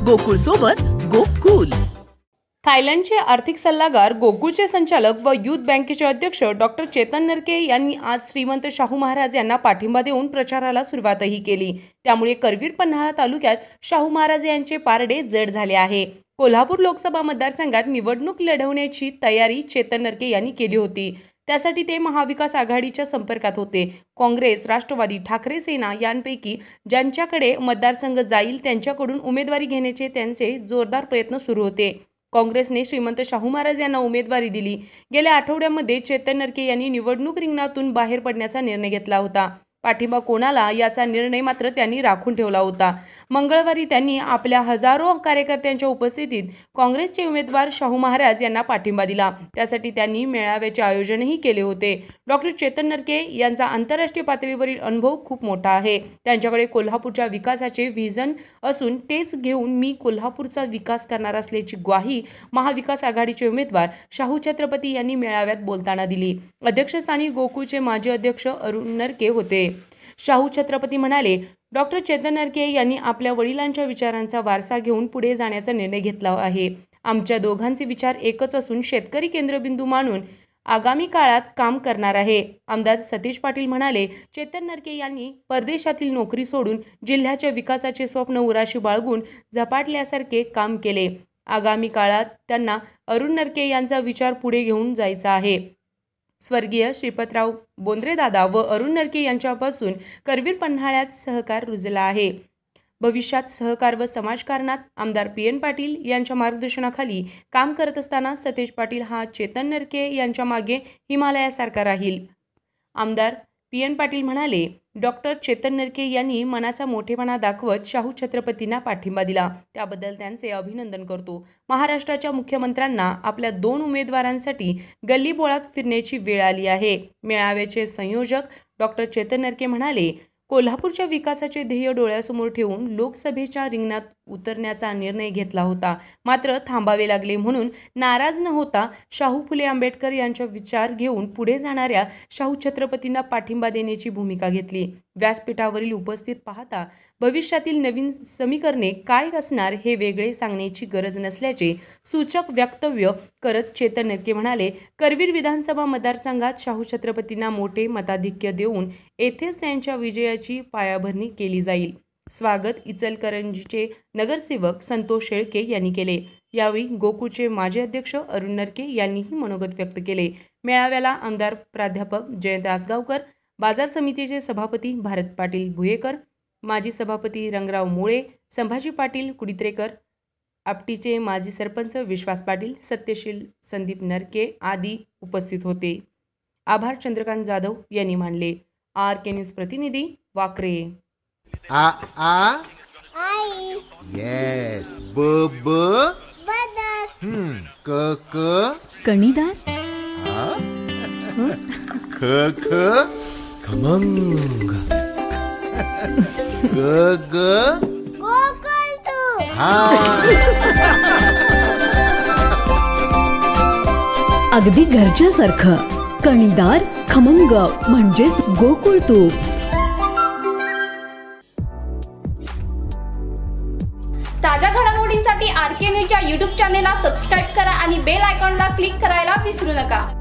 गोकुळ सोबत गोकुल. थायलंडचे आर्थिक सल्लागार, गोकुळचे संचालक व युथ बँकेचे अध्यक्ष डॉक्टर चेतन नरके यांनी आज श्रीमंत शाहू महाराज यांना पाठिंबा देऊन प्रचाराला सुरुवातही केली. त्यामुळे करवीर पन्हाळा तालुक्यात शाहू महाराज यांचे पारडे जड झाले आहे. कोल्हापूर लोकसभा मतदारसंघात निवडणूक लढवण्याची तयारी चेतन नरके यांनी केली होती. त्यासाठी ते महाविकास आघाडीच्या संपर्कात होते. काँग्रेस, राष्ट्रवादी, ठाकरे सेना यांपैकी ज्यांच्याकडे मतदारसंघ जाईल त्यांच्याकडून उमेदवारी घेण्याचे त्यांचे जोरदार प्रयत्न सुरू होते. काँग्रेसने श्रीमंत शाहू महाराज यांना उमेदवारी दिली. गेल्या आठवड्यामध्ये चेतन नरके यांनी निवडणूक रिंगणातून बाहेर पडण्याचा निर्णय घेतला होता. पाठिंबा कोणाला याचा निर्णय मात्र त्यांनी राखून ठेवला होता. मंगळवारी त्यांनी आपल्या हजारो कार्यकर्त्यांच्या उपस्थितीत काँग्रेसचे उमेदवार शाहू महाराज यांना पाठिंबा दिला. त्यासाठी त्यांनी मेळाव्याचे आयोजनही केले होते. डॉक्टर चेतन नरके यांचा आंतरराष्ट्रीय पातळीवरील अनुभव खूप मोठा आहे. त्यांच्याकडे कोल्हापूरच्या विकासाचे व्हिजन असून तेच घेऊन मी कोल्हापूरचा विकास करणार असल्याची ग्वाही महाविकास आघाडीचे उमेदवार शाहू छत्रपती यांनी मेळाव्यात बोलताना दिली. अध्यक्षस्थानी गोकुळचे माजी अध्यक्ष अरुण नरके होते. शाहू छत्रपती म्हणाले, डॉक्टर चेतन नरके यांनी आपल्या वडिलांच्या विचारांचा वारसा घेऊन पुढे जाण्याचा निर्णय घेतला आहे. आमच्या दोघांचे विचार एकच असून शेतकरी केंद्रबिंदू मानून आगामी काळात काम करणार आहे. आमदार सतीश पाटील म्हणाले, चेतन नरके यांनी परदेशातील नोकरी सोडून जिल्ह्याच्या विकासाचे स्वप्न उराशी बाळगून झपाटल्यासारखे काम केले. आगामी काळात त्यांना अरुण नरके यांचा विचार पुढे घेऊन जायचा आहे. स्वर्गीय श्रीपतराव बोंद्रेदादा व अरुण नरके यांच्यापासून करवीर पन्हाळ्यात सहकार रुजला आहे. भविष्यात सहकार व समाजकारणात आमदार PN पाटील यांच्या मार्गदर्शनाखाली काम करत असताना सतीश पाटील हा चेतन नरके यांच्या मागे हिमालयासारखा राहील. आमदार PN पाटील म्हणाले, डॉक्टर चेतन नरके यांनी मनाचा मोठेपणा दाखवत शाहू छत्रपतींना पाठिंबा दिला. त्याबद्दल त्यांचे अभिनंदन करतो. महाराष्ट्राच्या मुख्यमंत्र्यांना आपल्या 2 उमेदवारांसाठी गल्लीबोळात फिरण्याची वेळ आली आहे. मेळाव्याचे संयोजक डॉक्टर चेतन नरके म्हणाले, कोल्हापूरच्या विकासाचे ध्येय डोळ्यासमोर ठेवून लोकसभेच्या रिंगणात उतरण्याचा निर्णय घेतला होता. मात्र थांबावे लागले म्हणून नाराज न होता शाहू फुले आंबेडकर यांचा विचार घेऊन पुढे जाणाऱ्या शाहू छत्रपतींना पाठिंबा देण्याची भूमिका घेतली. व्यासपीठावरील उपस्थित पाहता भविष्यातील नवीन समीकरणे काय असणार हे वेगळे सांगण्याची गरज नसल्याचे सूचक वक्तव्य करत चेतन नरके म्हणाले, करवीर विधानसभा मतदारसंघात शाहू छत्रपतींना मोठे मताधिक्य देऊन येथेच त्यांच्या विजयाची पायाभरणी केली जाईल. स्वागत इचलकरंजीचे नगरसेवक संतोष शेळके यांनी केले. यावेळी गोकुळचे माजी अध्यक्ष अरुण नरके यांनीही मनोगत व्यक्त केले. मेळाव्याला आमदार प्राध्यापक जयंत आसगावकर, बाजार समितीचे सभापती भारत पाटील भुयेकर, माजी सभापती रंगराव मोळे, संभाजी पाटील कुडित्रेकर, आपटीचे माजी सरपंच विश्वास पाटील, सत्यशील संदीप नरके आदी उपस्थित होते. आभार चंद्रकांत जाधव यांनी मानले. RK न्यूज प्रतिनिधी वाकरे. आ आई यस ब ब बदक क क कणीदार. ख ख खमंग. ग ग गोकुळ तू. अगदी घरच्यासारखं. कणीदार, खमंग म्हणजेच गोकुळ तूप. ताज्या घडामोडींसाठी RK न्यूजच्या YouTube चॅनेलला सबस्क्राईब करा आणि बेल आयकॉनला क्लिक करायला विसरू नका.